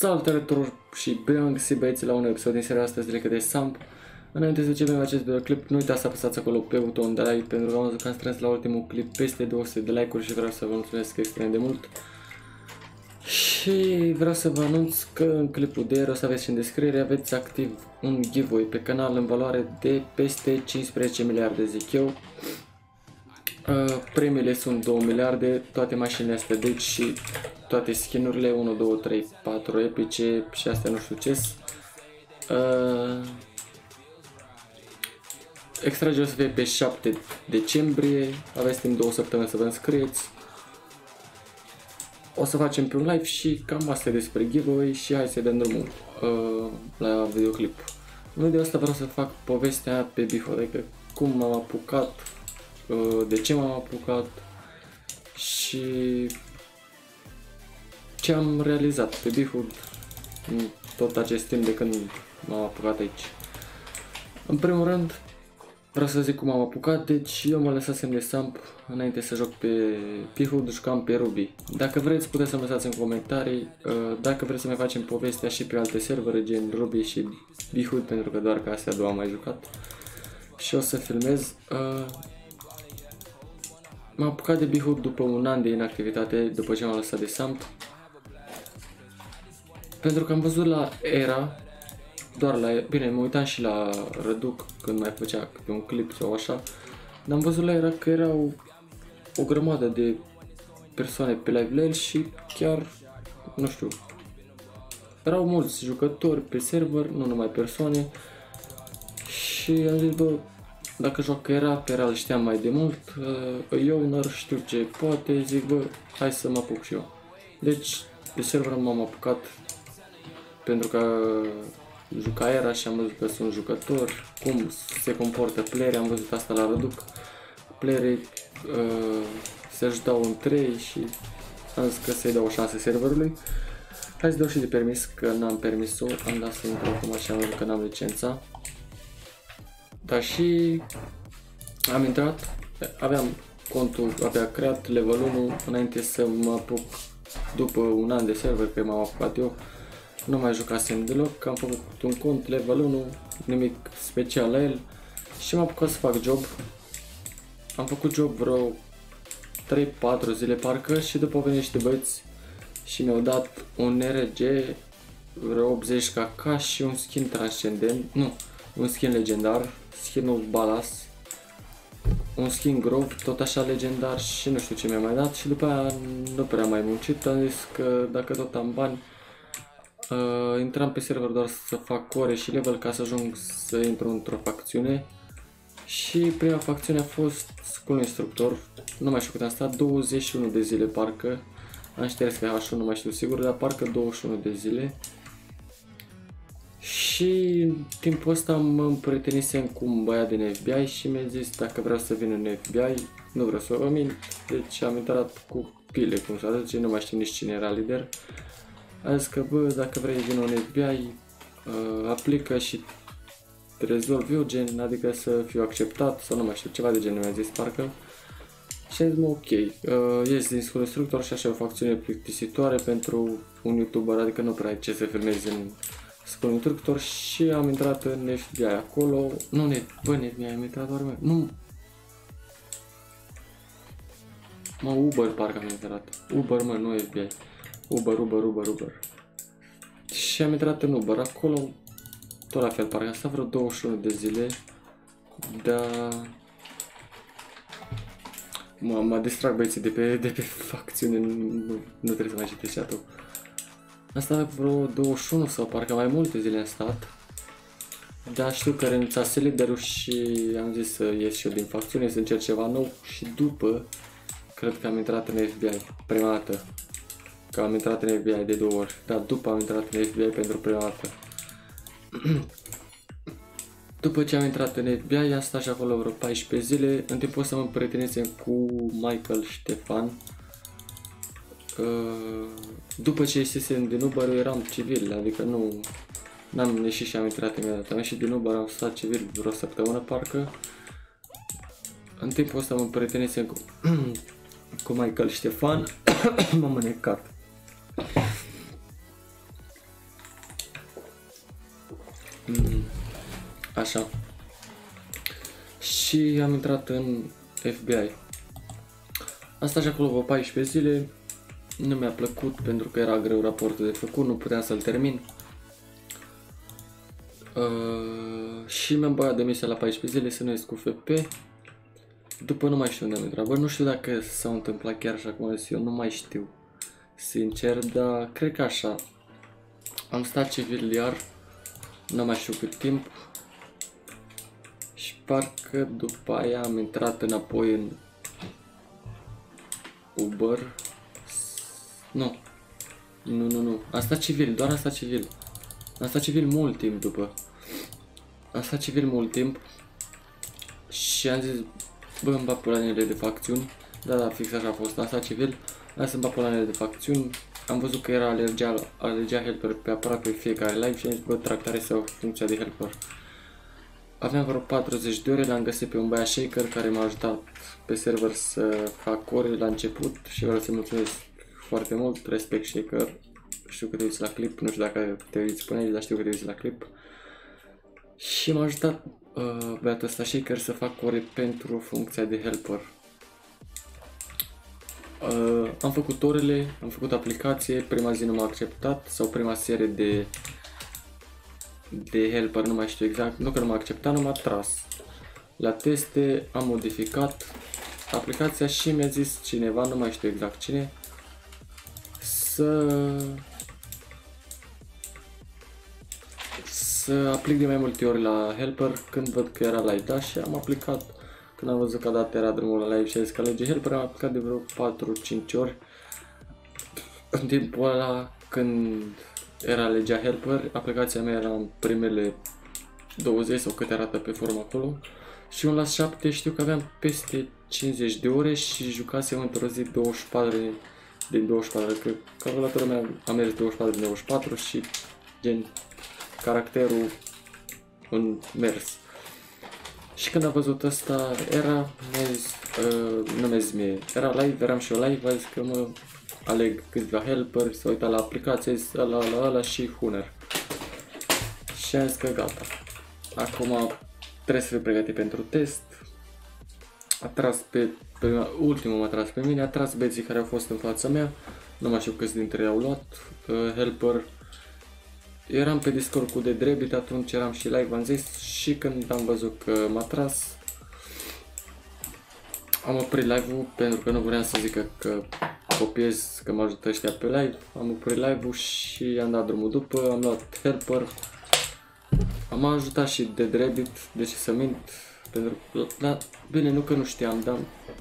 Salutare tuturor și bine am găsit băieții la un episod din seria asta de Samp. Înainte să începem acest videoclip, nu uitați să apăsați acolo pe butonul de like pentru că am văzut că am strâns la ultimul clip peste 200 de like-uri și vreau să vă mulțumesc extrem de mult. Și vreau să vă anunț că în clipul de ieri, o să aveți și în descriere, aveți activ un giveaway pe canal în valoare de peste 15 miliarde, zic eu. Premiile sunt 2 miliarde, toate mașinile astea, deci și toate skinurile, 1, 2, 3, 4 epice și astea nu știu ce. Extragerea o să fie pe 7 decembrie, aveți timp 2 săptămâni să vă înscrieți. O să facem pe un live și cam asta e despre giveaway și hai să dăm drumul la videoclip. În video asta vreau să fac povestea pe Beefhood, adică cum m-am apucat, de ce m-am apucat și ce am realizat pe Beefhood în tot acest timp de când m-am apucat aici. În primul rând vreau să zic cum am apucat, deci eu mă lăsasem de Samp înainte să joc pe Beefhood, jucam pe Ruby. Dacă vreți puteți să-mi lăsați în comentarii, dacă vreți să mai facem povestea și pe alte servere gen Ruby și Beefhood, pentru că doar că astea două am mai jucat. Și o să filmez. M-am apucat de Beefhood după un an de inactivitate, după ce m-am lăsat de Samp. Pentru că am văzut la Era, doar la, bine, mă uitam și la Răduc când mai făcea câte un clip sau așa, dar am văzut la Era că erau o grămadă de persoane pe live la el și chiar, nu știu, erau mulți jucători pe server, nu numai persoane, și am zis, bă, dacă joacă Era, pe Era îl știam mai de mult, eu n-ar știu ce poate, zic, bă, hai să mă apuc și eu. Deci, pe server m-am apucat pentru că juca Era și am văzut că sunt jucători, cum se comportă playerii, am văzut asta la Răduc. Playerii se ajutau între ei și am zis că să-i dau o șansă serverului. Hai să dau și de permis, că n-am permisul, am dat să intru acum și am văzut că n-am licența. Dar și am intrat, aveam contul abia creat, level 1, înainte să mă apuc după un an de server, că m-am apucat eu. Nu mai jucasem deloc, am făcut un cont level 1, nimic special la el și m-am apucat să fac job. Am făcut job vreo 3-4 zile parcă și după au venit niște băieți și mi-au dat un RG, vreo 80 kk și un skin transcendent, nu, un skin legendar, skinul Balas, un skin Grove, tot așa legendar și nu știu ce mi-a mai dat și după aia nu prea am mai muncit, am zis că dacă tot am bani, intram pe server doar să fac ore și level ca să ajung să intru într-o facțiune. Și prima facțiune a fost School Instructor, nu mai știu cât am stat, 21 de zile parcă, am șters pe H1, nu mai știu sigur, dar parcă 21 de zile. Și în timpul ăsta mă împrietenisem cu un băiat din FBI și mi-a zis dacă vreau să vin în FBI, nu vreau să o mint, deci am intrat cu pile, cum să zice, nu mai știu nici cine era lider. A zis că, bă, dacă vrei vin în FBI, aplică și rezolv eu, gen, adică să fiu acceptat sau nu mai știu, ceva de genul mi-a zis parcă. Și am zis, mă, ok, ies din School Instructor și așa o facțiune plictisitoare pentru un YouTuber, adică nu prea ai ce să filmezi în School Instructor și am intrat în FBI acolo, nu, bă, în FBI am intrat doar, nu, mă, Uber parcă am intrat, Uber, mă, nu FBI. Uber. Și am intrat în Uber, acolo tot la fel, parcă am stat vreo 21 de zile, dar mă distrag băieții de pe facțiune, nu trebuie să mai citești chat-ul. Am stat vreo 21 sau parcă mai multe zile am stat, dar știu că renunțase liderul și am zis să ies și eu din facțiune, să încerc ceva nou și după, cred că am intrat în FBI prima dată. Că am intrat în FBI de 2 ori, dar după am intrat în FBI pentru prima dată. După ce am intrat în FBI, am stat și acolo vreo 14 zile, în timpul ăsta mă împrietenisem cu Michael Ștefan. După ce ieșisem din Uber, eram civil, adică n-am ieșit și am intrat imediat. Am ieșit din Uber, am stat civil vreo săptămână parcă. În timpul ăsta mă împrietenisem cu Michael Ștefan. M-am înecat. Așa. Și am intrat în FBI. Am stat și acolo vreo 14 zile. Nu mi-a plăcut pentru că era greu raportul de făcut, nu puteam să-l termin. Și mi-am băgat demisia la 14 zile să nu ies cu FP. După nu mai știu unde am intrat. Bă, nu știu dacă s-a întâmplat chiar așa cum am zis eu, nu mai știu. Sincer, dar cred că așa. Am stat civil iar, nu mai știu cât timp. Și parcă după aia am intrat înapoi în Uber. Nu. Am stat civil, doar am stat civil. Am stat civil mult timp după. Am stat civil mult timp. Și am zis, bă, îmi bag planele de facțiuni. Da, fix așa a fost. Am stat civil, am să-mi bag planele de facțiuni. Am văzut că era alergia helper pe aproape fiecare live și am zis, bă, tractare sau funcția de helper. Aveam vreo 40 de ore, l-am găsit pe un băiat shaker care m-a ajutat pe server să fac ore la început și vreau să-i mulțumesc foarte mult, respect shaker. Știu că te uiți la clip, nu știu dacă te uiți până aici, dar știu că te uiți la clip. Și m-a ajutat băiatul ăsta shaker să fac ore pentru funcția de helper. Am făcut orele, am făcut aplicație, prima zi nu m-a acceptat sau prima serie de helper, nu mai știu exact, nu că nu m-a acceptat, nu m-a tras. La teste am modificat aplicația și mi-a zis cineva, nu mai știu exact cine, să aplic de mai multe ori la helper când văd că era live, da? Și am aplicat. Când am văzut că a dat era drumul la live și a zis că alege helper, am aplicat de vreo 4-5 ori. În timpul ăla, când era legea helper, aplicația mea era în primele 20 sau câte arată pe forum acolo. Și un la 7 știu că aveam peste 50 de ore și jucasem într-o zi 24 din 24, că calculatorul meu a mers 24 din 24 și gen caracterul în mers. Și când a văzut asta, nu mi-a zis mie, era live, eram și eu live, a zis că mă aleg câțiva helper, s-a uitat la aplicație, zis ăla și Hunter. Și am zis că gata. Acum trebuie să fiu pregătit pentru test. A tras ultimul m-a tras pe mine, a tras băieții care au fost în fața mea, nu mai știu câți dintre ei au luat helper. Eram pe Discord cu The Drebbit, atunci eram și live, am zis, și când am văzut că m-a tras, am oprit live-ul pentru că nu vreau să zică că copiez, că mă ajută ăștia pe live. Am oprit live-ul și am dat drumul după, am luat helper. Am ajutat și The Drebbit, de ce să mint, pentru că, bine, nu că nu știam, dar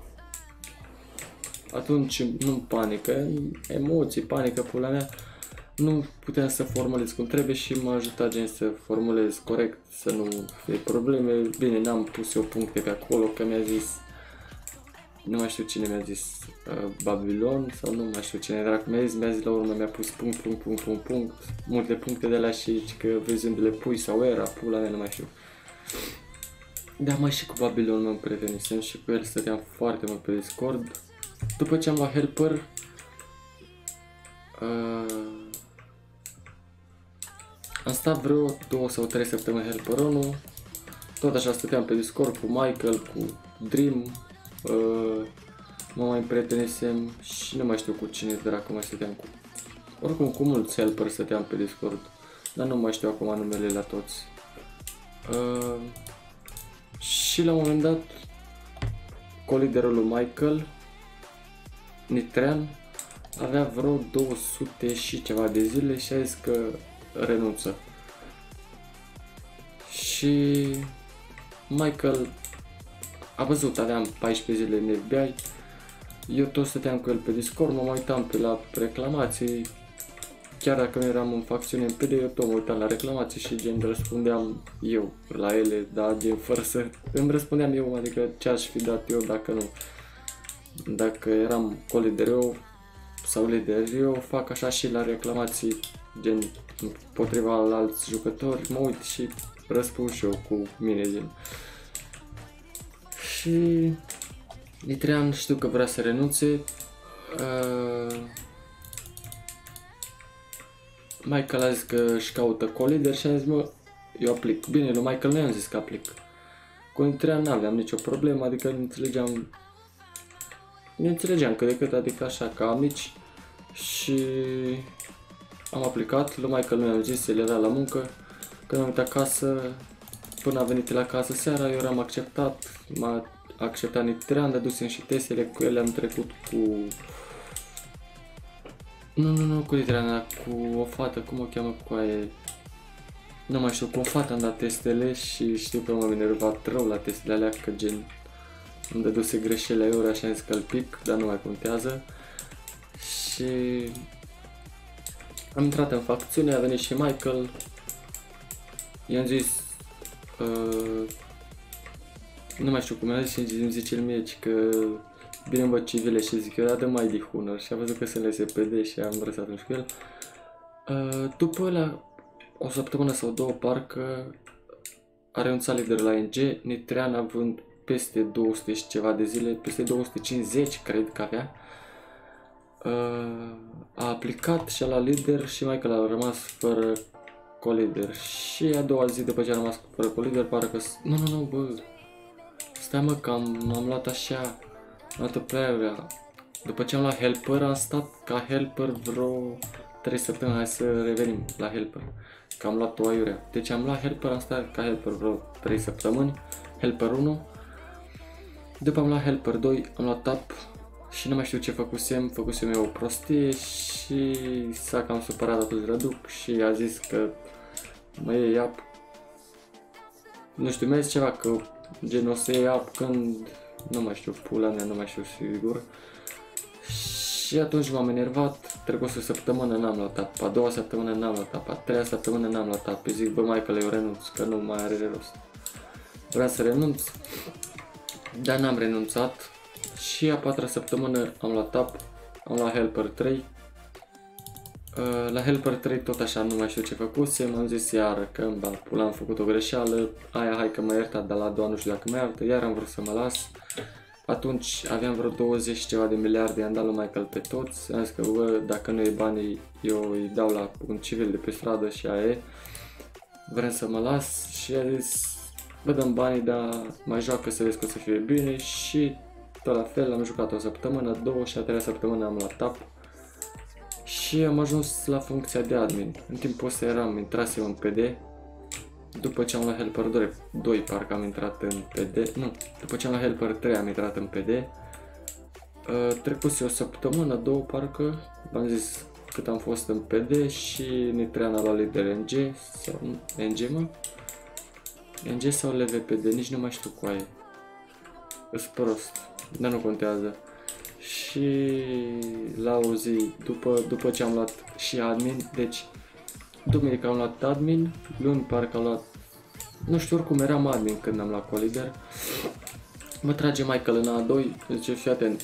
atunci nu panică, emoții, panică, pula mea. Nu puteam să formulez cum trebuie și m-a ajutat gen să formulez corect, să nu fie probleme. Bine, n-am pus eu puncte pe acolo, că mi-a zis, nu mai știu cine mi-a zis, Babylon sau nu mai știu cine dracu mi-a zis la urmă, mi-a pus punct, multe puncte de la și că vezi unde le pui sau era, pula mea, nu mai știu. Da, mai și cu Babylon mă prevenisem și cu el stăteam foarte mult pe Discord. După ce am luat helper, am stat vreo 2 sau 3 săptămâni helper 1, tot așa stăteam pe Discord cu Michael, cu Dream, mă mai prietenisem și nu mai știu cu cine dracu mai stăteam cu. Oricum cu mulți helper stăteam pe Discord, dar nu mai știu acum numele la toți. Și la un moment dat, coliderul lui Michael, Nitrean, avea vreo 200 și ceva de zile și a zis că renunță. Și Michael a văzut, aveam 14 zile în FBI, eu tot stăteam cu el pe Discord, mă uitam pe la reclamații, chiar dacă nu eram în facțiune în PD, eu tot mă uitam la reclamații și gen răspundeam eu la ele, dar gen fără să îmi răspundeam eu, adică ce aș fi dat eu dacă nu. Dacă eram colider eu sau lider, eu fac așa și la reclamații, gen împotriva la alți jucători, mă uit și răspund și eu cu mine, gen. Și Nitrean știu că vrea să renunțe. Michael a zis că își caută colider și a zis, mă, eu aplic. Bine, lui Michael nu i-am zis că aplic. Cu Nitrean n-aveam nicio problemă, adică ne înțelegeam cât de cât, adică așa, ca amici. Și am aplicat, lui Michael nu i-am zis, el era la muncă. Când am venit acasă, până a venit la casă seara, eu eram acceptat, m-a acceptat Nitrean, dădusem și testele cu ele, am trecut cu... Nu cu Nitrean, cu o fată, cum o cheamă cu aia? Nu mai știu, cu o fată am dat testele și știu că m-am enervat rău la testele alea, că gen îmi dăduse greșelile euro, așa am zis că îl pic, dar nu mai contează. Și am intrat în facțiune, a venit și Michael, i-am zis, nu mai știu cum i-am zis și îmi zice el mie că bine îmi văd civile și zic eu, da, dă mai de Hunter și a văzut că sunt la SPD și am vrut atunci cu el. După ăla, o săptămână sau două, parcă a renunțat liderul la NG, Nitrean având peste 200 și ceva de zile, peste 250 cred că avea, a aplicat și a luat lider și Michael a rămas fără colider. Și a doua zi după ce a rămas fără colider, parcă... Nu, bă, stai mă că am luat așa, am luat-o prea. După ce am luat helper, am stat ca helper vreo 3 săptămâni, hai să revenim la helper, că am luat o aiurea. Deci am luat helper, am stat ca helper vreo 3 săptămâni, helper 1, după am luat helper 2, am luat tap și nu mai știu ce făcusem eu o prostie și s-a cam supărat atunci Răduc și a zis că mă iei iap. Nu știu, mi-a zis ceva că gen o să iei iap când, nu mai știu, pula mea, nu mai știu sigur. Și atunci m-am enervat, trecuse o săptămână, n-am luat tap, a doua săptămână n-am luat tap, a treia săptămână n-am luat tap. Îi zic, bă Michael, eu renunț, că nu mai are rost. Vreau să renunț, dar n-am renunțat. Și a patra săptămână am luat tap, am luat helper 3. La helper 3 tot așa, nu mai știu ce făcusem, am zis iară că pula, am făcut o greșeală, aia hai că m-a iertat, dar la a doua nu știu dacă mă iartă, iar am vrut să mă las. Atunci aveam vreo 20 ceva de miliarde, i-am dat lui Michael pe toți, am zis că bă, dacă nu e banii, eu îi dau la un civil de pe stradă și aia e. Vrem să mă las și a zis, bă dăm banii, dar mai joacă să vezi că o să fie bine și tot la fel, am jucat o săptămână, două și a treia săptămână am luat tap. Și am ajuns la funcția de admin. În timpul ăsta intrasem în PD. După ce am luat Helper 2, parcă am intrat în PD. Nu, după ce am luat Helper 3 am intrat în PD. Trecuse o săptămână, două parcă. V-am zis cât am fost în PD și Nitrean a luat lider NG sau NG mă? NG sau LVPD, nici nu mai știu cu aia. Îs prost, dar nu contează. Și la o zi, după ce am luat și admin, deci duminică am luat admin, luni parcă am luat, nu știu, oricum eram admin când am luat colider. Mă trage Michael în A2, zice fii atent,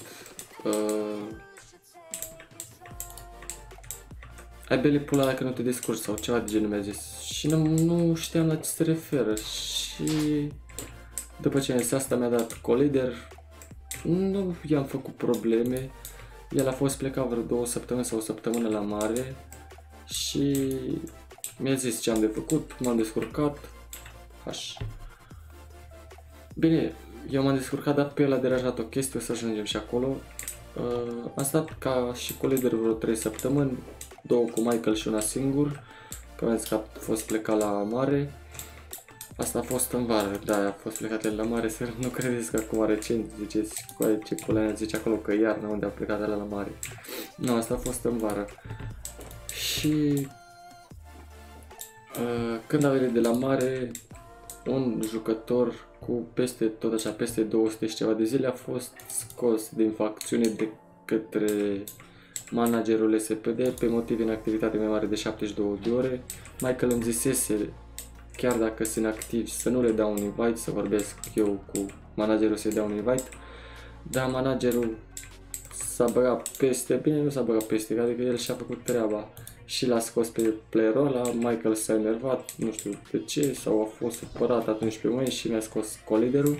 ai bele pula dacă nu te descurci sau ceva de genul mi-a zis și nu știam la ce se referă și după ce am zis asta mi-a dat colider. Nu i-am făcut probleme, el a fost plecat vreo 2 săptămâni sau o săptămână la mare și mi-a zis ce am de făcut, m-am descurcat, așa. Bine, eu m-am descurcat, dar pe el a deranjat o chestie, o să ajungem și acolo. Am stat ca și colider vreo 3 săptămâni, 2 cu Michael și una singur, că am zis că a fost plecat la mare. Asta a fost în vară, da, a fost plecat el la mare, să nu credeți că acum recent ziceți ce pula zice acolo că iarna unde a plecat el la mare. Nu, asta a fost în vară. Și când a venit de la mare, un jucător cu peste 200 și ceva de zile a fost scos din facțiune de către managerul SPD pe motiv inactivitate mai mare de 72 de ore. Michael îmi zisese, chiar dacă sunt activi, să nu le dau un invite, să vorbesc eu cu managerul să-i dau un invite, dar managerul s-a băgat peste, bine nu s-a băgat peste, adică el și-a făcut treaba și l-a scos pe playerul ăla, Michael s-a enervat, nu știu de ce, sau a fost supărat atunci pe mâini și mi-a scos coliderul.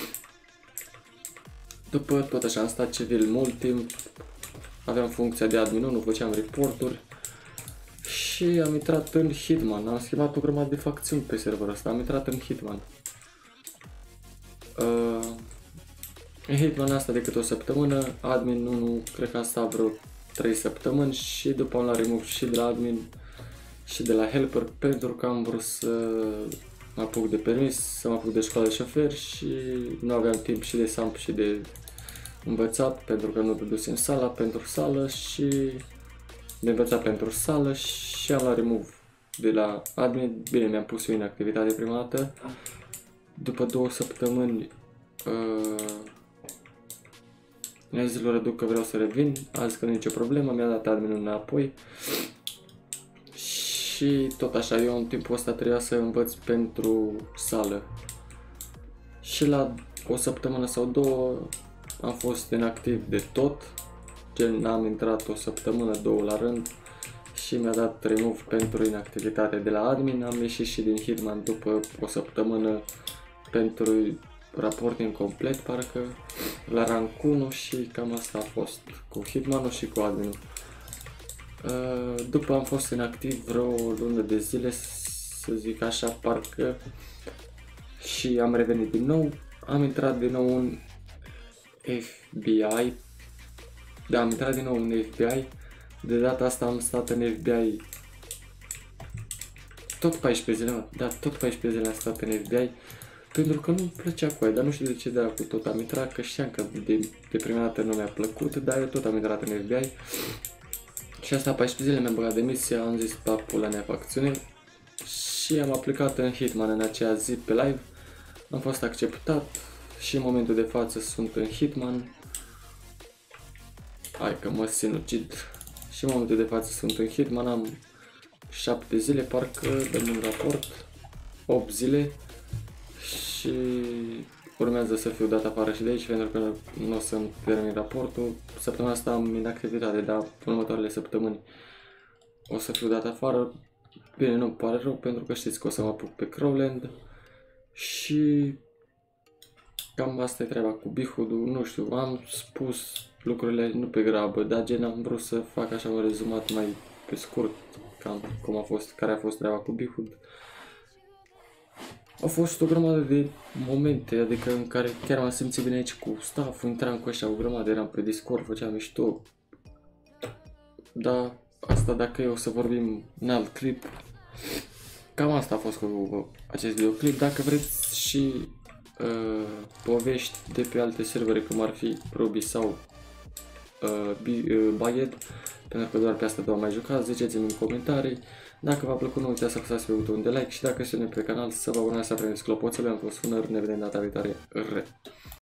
După tot așa am stat civil mult timp, aveam funcția de admin, nu făceam reporturi Și am intrat în Hitman, am schimbat o grămadă de facțiuni pe serverul ăsta, am intrat în Hitman. În Hitman asta decât o săptămână, admin 1 cred că a stat vreo 3 săptămâni și după am luat remove și de la admin și de la helper pentru că am vrut să mă apuc de permis, să mă apuc de școală de șofer și nu aveam timp și de samp și de învățat pentru că nu dădusem sala pentru sală și de învățat pentru sală și am luat remove de la admin. Bine, mi-am pus eu în activitate prima dată. După 2 săptămâni mi-a zis lui Răduc că vreau să revin, a zis că nu e nicio problemă, mi-a dat adminul înapoi. Și tot așa, eu în timpul ăsta trebuia să învăț pentru sală. Și la o săptămână sau 2 am fost inactiv de tot, gen am intrat o săptămână, 2 la rând și mi-a dat remove pentru inactivitate de la admin, am ieșit și din Hitman după o săptămână pentru raport incomplet, parcă, la rank 1 și cam asta a fost cu Hitman-ul și cu adminul. După am fost inactiv vreo lună de zile, să zic așa, parcă, și am revenit din nou, am intrat din nou în FBI, da, am intrat din nou în FBI, de data asta am stat în FBI tot 14 zile, da, tot 14 zile am stat în FBI, pentru că nu-mi plăcea cu aia, dar nu știu de ce dracu tot am intrat, că știam că de prima dată nu mi-a plăcut, dar eu tot am intrat în FBI. Și asta 14 zile mi-am băgat demisia, am zis papul la nefacțiune și am aplicat în Hitman în aceea zi pe live. Am fost acceptat și în momentul de față sunt în Hitman. Hai că mă sinucid. Și în momentul de față sunt în Hitman, am 7 zile, parcă dăm un raport, 8 zile și urmează să fiu dat afară și de aici pentru că nu o să-mi termin raportul. Săptămâna asta am inactivitate, dar în următoarele săptămâni o să fiu dat afară. Bine, nu-mi pare rău pentru că știți că o să mă apuc pe Crowland și cam asta e treaba cu Bihudul. Nu știu, am spus lucrurile nu pe grabă, dar gen am vrut să fac așa un rezumat mai pe scurt, cam cum a fost, care a fost treaba cu Bihud. Au fost o grămadă de momente, adică în care chiar m-am simțit bine aici cu staff, intram cu ăștia o grămadă, eram pe Discord, făceam mișto. Dar asta dacă e o să vorbim în alt clip. Cam asta a fost cu acest videoclip. Dacă vreți și povești de pe alte servere, cum ar fi Ruby sau Bayed, pentru că doar pe asta două am mai jucat, ziceți-mi în comentarii. Dacă v-a plăcut, nu uitați să apăsați pe butonul de like și dacă sunteți pe canal să vă abonați să aprindeți clopoțele. Am fost Funăr, ne vedem data viitoare.